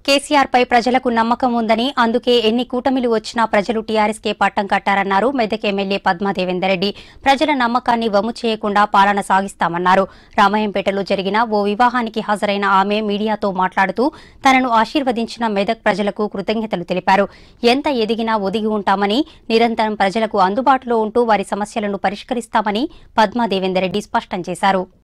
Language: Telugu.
కేసీఆర్ పై ప్రజలకు నమ్మకం ఉందని అందుకే ఎన్ని కూటమిలు వచ్చినా ప్రజలు టీఆర్ఎస్ కే పట్టం కట్టారన్నారు మెదక్ ఎమ్మెల్యే పద్మాదేవేందర్ రెడ్డి. ప్రజల నమ్మకాన్ని వమ్ము చేయకుండా పాలన సాగిస్తామన్నారు. రామాయంపేటలో జరిగిన ఓ వివాహానికి హాజరైన ఆమె మీడియాతో మాట్లాడుతూ తనను ఆశీర్వదించిన మెదక్ ప్రజలకు కృతజ్ఞతలు తెలిపారు. ఎంత ఎదిగినా ఒదిగి ఉంటామని, నిరంతరం ప్రజలకు అందుబాటులో ఉంటూ వారి సమస్యలను పరిష్కరిస్తామని పద్మాదేవేందర్ రెడ్డి స్పష్టం చేశారు.